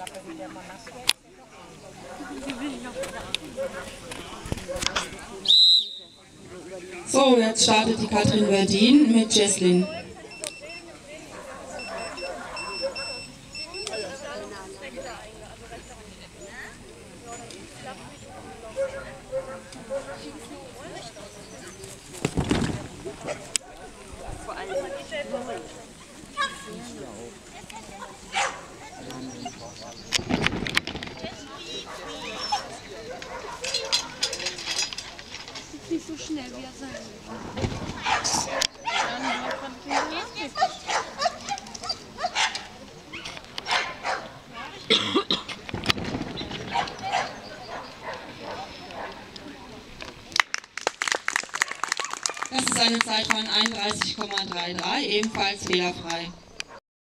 So, jetzt startet die Katrin Verdin mit Jesslyn. Nicht so schnell wie er sein will. Das ist eine Zeit von 31,33, ebenfalls fehlerfrei.